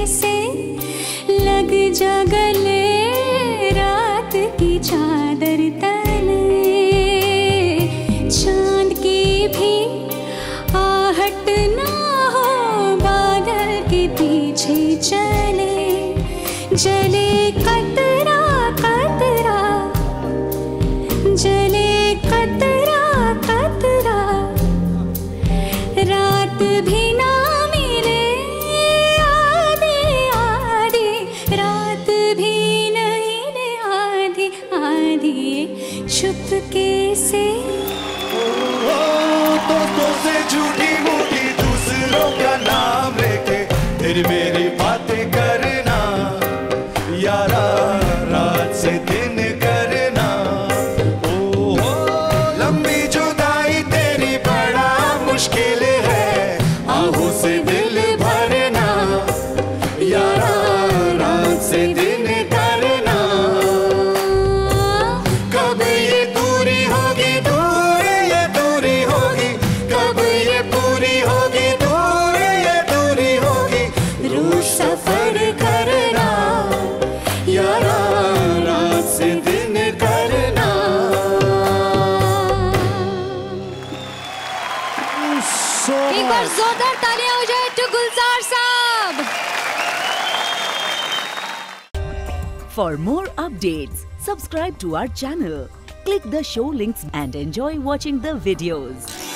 से लग जा गले, रात की चादर तले, चांद की भी आहट ना हो, बादल के पीछे चले, जले कतरा कतरा, जले कतरा कतरा, रात भी ना मिले, आधी आधी रात भी नहीं ले, आधी आधी चुपके से। दोस्तों से झूठी मूठी दूसरों का नाम लेके तेरी मेरी बातें करना, यारा रात से दिन करना। लंबी जुदाई तेरी बड़ा मुश्किल है, आहों से दिल भरना, यारा रात से दिन करना। कब ये दूरी होगी, दूर ये दूरी होगी, कब ये पूरी होगी, दूर ये दूरी होगी, रोज सफर करना, यारा रात से दिन करना। एक बार जोरदार तालियां हो जाए टू गुलजार साहब। For more updates, subscribe to our channel, click the show links and enjoy watching the videos.